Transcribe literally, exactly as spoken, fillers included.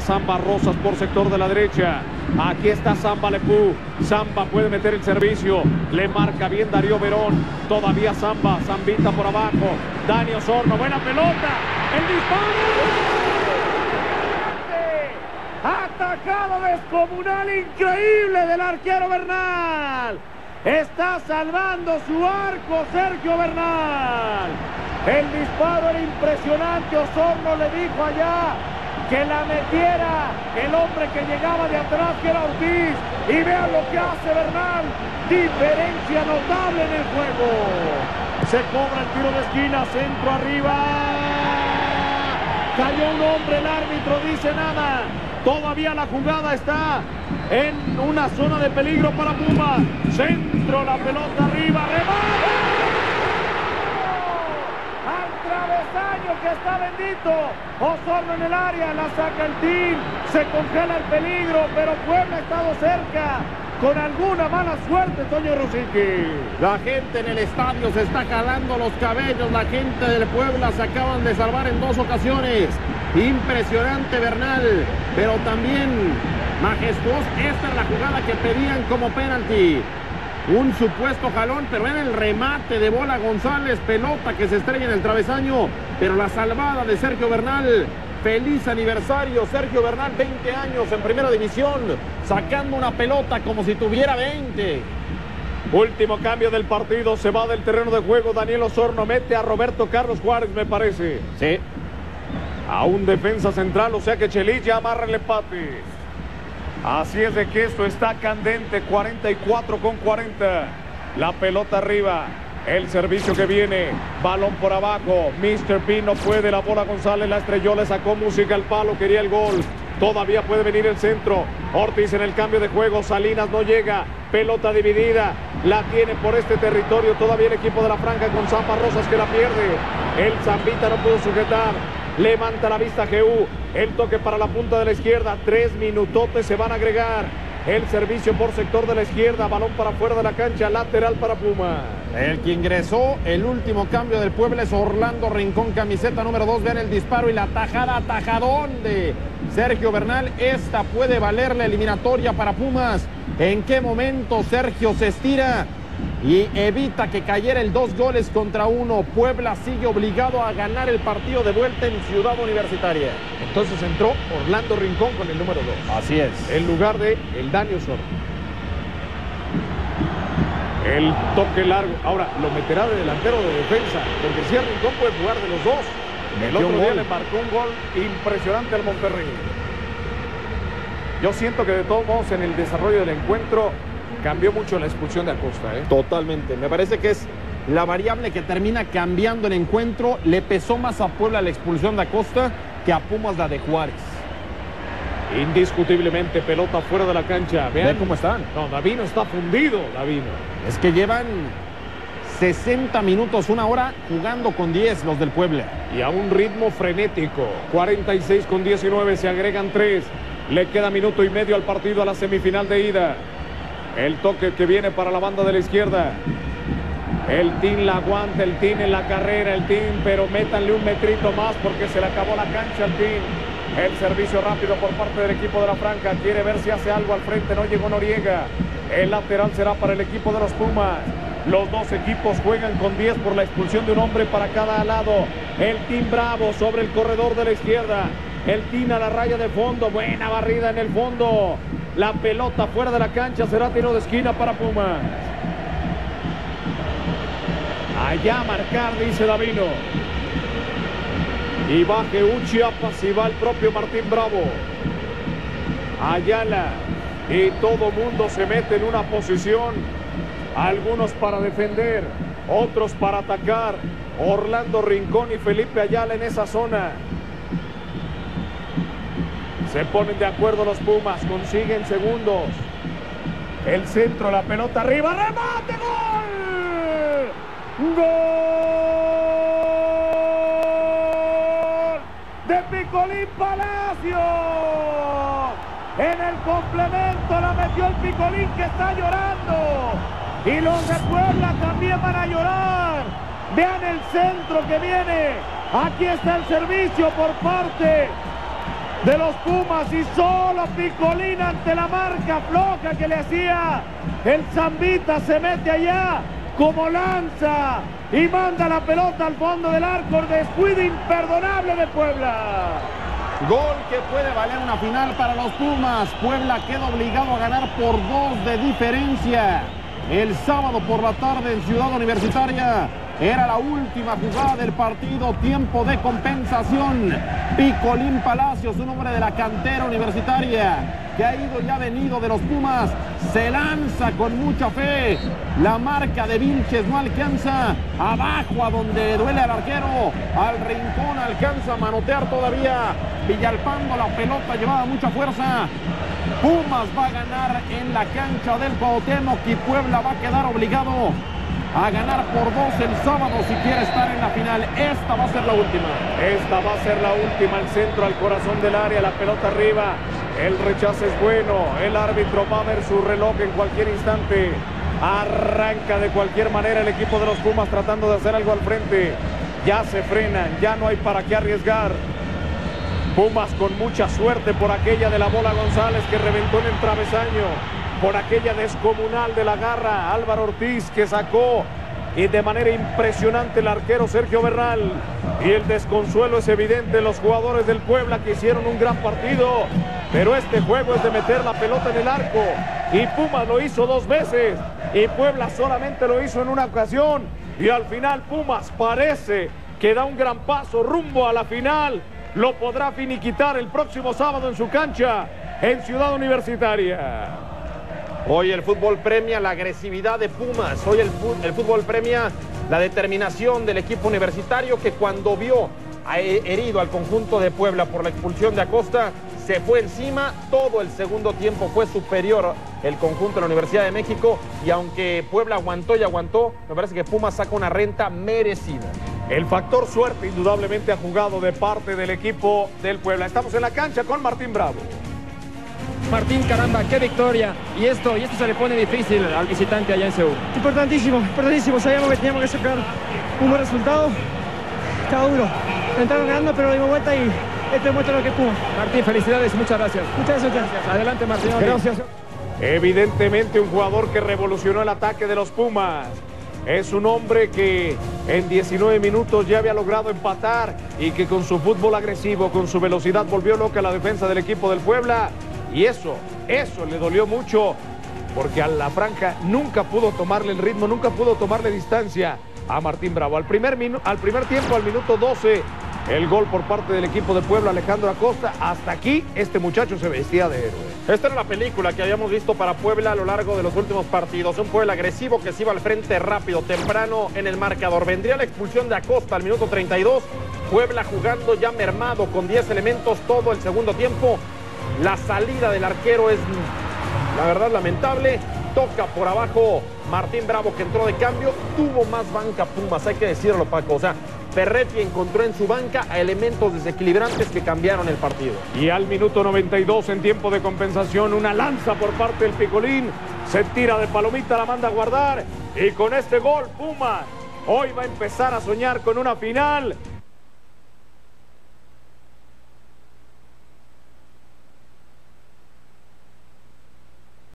Samba Rosas por sector de la derecha. Aquí está Samba Lepú. Samba puede meter el servicio. Le marca bien Darío Verón. Todavía Samba. Zambita por abajo. Dani Osorno. Buena pelota. El disparo. Atacado descomunal increíble del arquero Bernal. Está salvando su arco Sergio Bernal. El disparo era impresionante. Osorno le dijo allá que la metiera el hombre que llegaba de atrás, que era Ortiz. Y vean lo que hace Bernal. Diferencia notable en el juego. Se cobra el tiro de esquina, centro arriba. Cayó un hombre, el árbitro dice nada. Todavía la jugada está en una zona de peligro para Puma. Centro, la pelota arriba, remate. Al travesaño que está bendito. Osorno en el área, la saca el team. Se congela el peligro, pero Puebla ha estado cerca. Con alguna mala suerte, Toño Rosique. La gente en el estadio se está jalando los cabellos. La gente del Puebla se acaban de salvar en dos ocasiones. Impresionante Bernal, pero también majestuoso. Esta es la jugada que pedían como penalti. Un supuesto jalón, pero era el remate de bola González. Pelota que se estrella en el travesaño, pero la salvada de Sergio Bernal. Feliz aniversario, Sergio Bernal, veinte años en primera división, sacando una pelota como si tuviera veinte. Último cambio del partido, se va del terreno de juego Daniel Osorno, mete a Roberto Carlos Juárez, me parece. Sí. A un defensa central, o sea que Chelis ya amarra el empate. Así es de que esto está candente, cuarenta y cuatro con cuarenta. La pelota arriba. El servicio que viene, balón por abajo, mister P no puede, la bola González la estrelló, le sacó música al palo, quería el gol, todavía puede venir el centro, Ortiz en el cambio de juego, Salinas no llega, pelota dividida, la tiene por este territorio, todavía el equipo de la Franja con Samba Rosas que la pierde, el Zambita no pudo sujetar, levanta la vista G U, el toque para la punta de la izquierda, tres minutotes se van a agregar. El servicio por sector de la izquierda, balón para afuera de la cancha, lateral para Puma. El que ingresó, el último cambio del Puebla es Orlando Rincón, camiseta número dos. Vean el disparo y la tajada, atajadón de Sergio Bernal. Esta puede valer la eliminatoria para Pumas. ¿En qué momento Sergio se estira y evita que cayera el dos goles contra uno? Puebla sigue obligado a ganar el partido de vuelta en Ciudad Universitaria. Entonces entró Orlando Rincón con el número dos. Así es. En lugar de el Dani Osorno. El toque largo. Ahora, lo meterá de delantero de defensa. Porque si el Rincón puede jugar de los dos. El otro día le marcó un gol impresionante al Monterrey. Yo siento que de todos modos en el desarrollo del encuentro cambió mucho la expulsión de Acosta, ¿eh? Totalmente. Me parece que es la variable que termina cambiando el encuentro. Le pesó más a Puebla la expulsión de Acosta que a Pumas la de Juárez. Indiscutiblemente, pelota fuera de la cancha. Vean Ve cómo están. No, Davino está fundido, Davino. Es que llevan sesenta minutos, una hora, jugando con diez los del Puebla. Y a un ritmo frenético. cuarenta y seis con diecinueve, se agregan tres. Le queda minuto y medio al partido, a la semifinal de ida. El toque que viene para la banda de la izquierda. El team la aguanta, el team en la carrera, el team, pero métanle un metrito más porque se le acabó la cancha al team. El servicio rápido por parte del equipo de la Franja. Quiere ver si hace algo al frente, no llegó Noriega. El lateral será para el equipo de los Pumas. Los dos equipos juegan con diez por la expulsión de un hombre para cada lado. El team Bravo sobre el corredor de la izquierda. El team a la raya de fondo. Buena barrida en el fondo. La pelota fuera de la cancha, será tiro de esquina para Pumas. Allá a marcar, dice Davino. Y va G U Chiapas y va el propio Martín Bravo. Ayala. Y todo mundo se mete en una posición. Algunos para defender, otros para atacar. Orlando Rincón y Felipe Ayala en esa zona. Se ponen de acuerdo los Pumas, consiguen segundos. El centro, la pelota arriba, remate, gol. ¡Gol! De Picolín Palacio. En el complemento la metió el Picolín que está llorando. Y los de Puebla también van a llorar. Vean el centro que viene. Aquí está el servicio por parte de los Pumas y solo Picolín ante la marca floja que le hacía el Zambita. Se mete allá como lanza y manda la pelota al fondo del arco. Descuido imperdonable de Puebla. Gol que puede valer una final para los Pumas. Puebla queda obligado a ganar por dos de diferencia. El sábado por la tarde en Ciudad Universitaria era la última jugada del partido, tiempo de compensación. Picolín Palacios, un hombre de la cantera universitaria que ha ido y ha venido de los Pumas, se lanza con mucha fe. La marca de Vilches no alcanza. Abajo a donde duele al arquero, al rincón alcanza a manotear todavía Villalpando. La pelota llevaba mucha fuerza. Pumas va a ganar en la cancha del Cuauhtémoc y Puebla va a quedar obligado a ganar por dos el sábado si quiere estar en la final. Esta va a ser la última. Esta va a ser la última. El centro al corazón del área, la pelota arriba. El rechazo es bueno. El árbitro va a ver su reloj en cualquier instante. Arranca de cualquier manera el equipo de los Pumas tratando de hacer algo al frente. Ya se frenan, ya no hay para qué arriesgar. Pumas con mucha suerte por aquella de la bola González que reventó en el travesaño, por aquella descomunal de la garra Álvaro Ortiz que sacó y de manera impresionante el arquero Sergio Bernal. Y el desconsuelo es evidente, los jugadores del Puebla que hicieron un gran partido, pero este juego es de meter la pelota en el arco y Pumas lo hizo dos veces y Puebla solamente lo hizo en una ocasión y al final Pumas parece que da un gran paso rumbo a la final. Lo podrá finiquitar el próximo sábado en su cancha en Ciudad Universitaria. Hoy el fútbol premia la agresividad de Pumas. Hoy el, el fútbol premia la determinación del equipo universitario que cuando vio herido al conjunto de Puebla por la expulsión de Acosta, se fue encima. Todo el segundo tiempo fue superior el conjunto de la Universidad de México y aunque Puebla aguantó y aguantó, me parece que Pumas saca una renta merecida. El factor suerte indudablemente ha jugado de parte del equipo del Puebla. Estamos en la cancha con Martín Bravo. Martín, caramba, qué victoria. Y esto, y esto se le pone difícil al visitante allá en Seúl. Importantísimo, importantísimo. Sabíamos que teníamos que sacar un buen resultado. Estaba duro. Entraron ganando, pero dimos vuelta y esto muestra lo que pudo. Martín, felicidades y muchas gracias. Muchas gracias. Adelante, Martín. Gracias. Evidentemente un jugador que revolucionó el ataque de los Pumas. Es un hombre que en diecinueve minutos ya había logrado empatar y que con su fútbol agresivo, con su velocidad, volvió loca la defensa del equipo del Puebla. Y eso, eso le dolió mucho, porque a la franja nunca pudo tomarle el ritmo, nunca pudo tomarle distancia a Martín Bravo. Al primer, al primer tiempo, al minuto doce, el gol por parte del equipo de Puebla, Alejandro Acosta. Hasta aquí, este muchacho se vestía de héroe. Esta era la película que habíamos visto para Puebla a lo largo de los últimos partidos. Un Puebla agresivo que se iba al frente rápido, temprano en el marcador. Vendría la expulsión de Acosta al minuto treinta y dos. Puebla jugando ya mermado con diez elementos todo el segundo tiempo. La salida del arquero es, la verdad, lamentable. Toca por abajo Martín Bravo, que entró de cambio. Tuvo más banca Pumas, hay que decirlo, Paco. O sea, Ferretti encontró en su banca a elementos desequilibrantes que cambiaron el partido. Y al minuto noventa y dos, en tiempo de compensación, una lanza por parte del Picolín. Se tira de palomita, la manda a guardar. Y con este gol, Pumas hoy va a empezar a soñar con una final.